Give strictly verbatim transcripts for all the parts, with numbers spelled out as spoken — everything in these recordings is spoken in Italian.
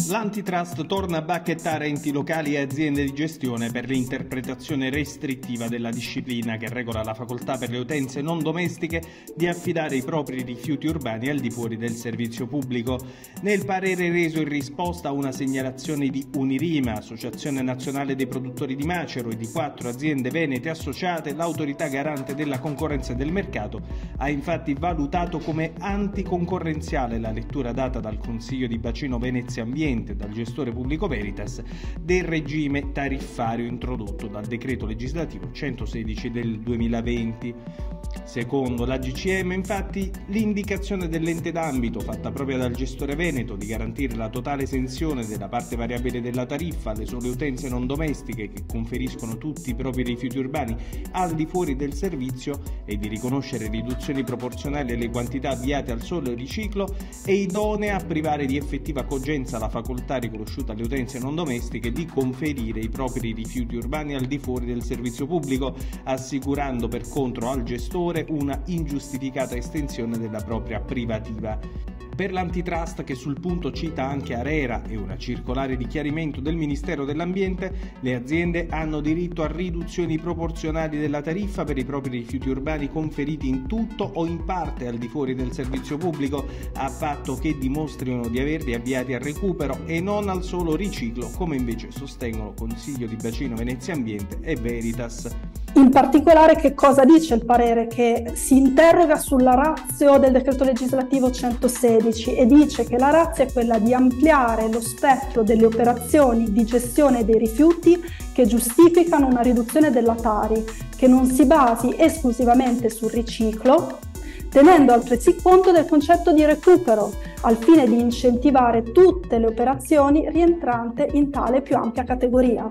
L'antitrust torna a bacchettare enti locali e aziende di gestione per l'interpretazione restrittiva della disciplina che regola la facoltà per le utenze non domestiche di affidare i propri rifiuti urbani al di fuori del servizio pubblico. Nel parere reso in risposta a una segnalazione di Unirima, Associazione Nazionale dei Produttori di Macero, e di quattro aziende venete associate, l'autorità garante della concorrenza e del mercato ha infatti valutato come anticoncorrenziale la lettura data dal Consiglio di Bacino Venezia Ambiente, dal gestore pubblico Veritas, del regime tariffario introdotto dal decreto legislativo centosedici del duemilaventi. Secondo la G C M, infatti, l'indicazione dell'ente d'ambito fatta propria dal gestore veneto di garantire la totale esenzione della parte variabile della tariffa alle sole utenze non domestiche che conferiscono tutti i propri rifiuti urbani al di fuori del servizio e di riconoscere riduzioni proporzionali alle quantità avviate al solo riciclo è idonea a privare di effettiva cogenza la facoltà riconosciuta alle utenze non domestiche di conferire i propri rifiuti urbani al di fuori del servizio pubblico, assicurando per contro al gestore una ingiustificata estensione della propria privativa. Per l'antitrust, che sul punto cita anche ARERA e una circolare di chiarimento del Ministero dell'Ambiente, le aziende hanno diritto a riduzioni proporzionali della tariffa per i propri rifiuti urbani conferiti in tutto o in parte al di fuori del servizio pubblico, a patto che dimostrino di averli avviati al recupero e non al solo riciclo, come invece sostengono Consiglio di Bacino Venezia Ambiente e Veritas. In particolare, che cosa dice il parere? Che si interroga sulla ratio del decreto legislativo centosedici e dice che la ratio è quella di ampliare lo spettro delle operazioni di gestione dei rifiuti che giustificano una riduzione della Tari, che non si basi esclusivamente sul riciclo, tenendo altresì conto del concetto di recupero, al fine di incentivare tutte le operazioni rientranti in tale più ampia categoria.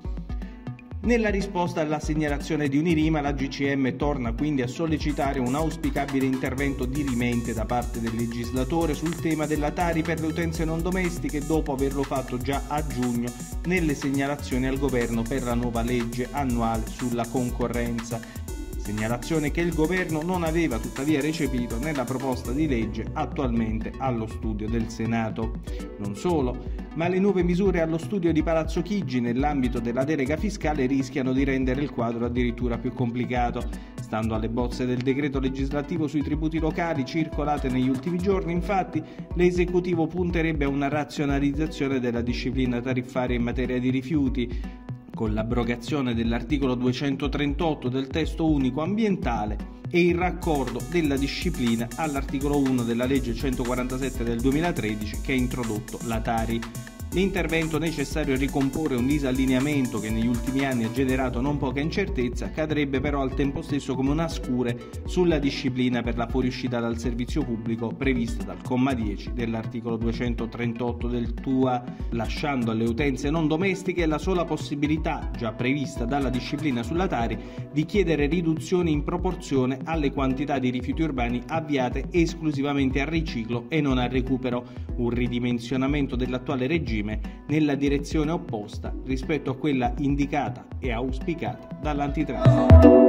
Nella risposta alla segnalazione di Unirima, la G C M torna quindi a sollecitare un auspicabile intervento dirimente da parte del legislatore sul tema della Tari per le utenze non domestiche, dopo averlo fatto già a giugno nelle segnalazioni al governo per la nuova legge annuale sulla concorrenza. Segnalazione che il governo non aveva tuttavia recepito nella proposta di legge attualmente allo studio del Senato. Non solo, ma le nuove misure allo studio di Palazzo Chigi nell'ambito della delega fiscale rischiano di rendere il quadro addirittura più complicato. Stando alle bozze del decreto legislativo sui tributi locali circolate negli ultimi giorni, infatti, l'esecutivo punterebbe a una razionalizzazione della disciplina tariffaria in materia di rifiuti, con l'abrogazione dell'articolo duecentotrentotto del testo unico ambientale e il raccordo della disciplina all'articolo uno della legge centoquarantasette del duemilatredici che ha introdotto la Tari. L'intervento necessario a ricomporre un disallineamento che negli ultimi anni ha generato non poca incertezza cadrebbe però al tempo stesso come una scure sulla disciplina per la fuoriuscita dal servizio pubblico prevista dal comma dieci dell'articolo duecentotrentotto del T U A, lasciando alle utenze non domestiche la sola possibilità, già prevista dalla disciplina sulla Tari, di chiedere riduzioni in proporzione alle quantità di rifiuti urbani avviate esclusivamente al riciclo e non al recupero, un ridimensionamento dell'attuale regime nella direzione opposta rispetto a quella indicata e auspicata dall'antitrust.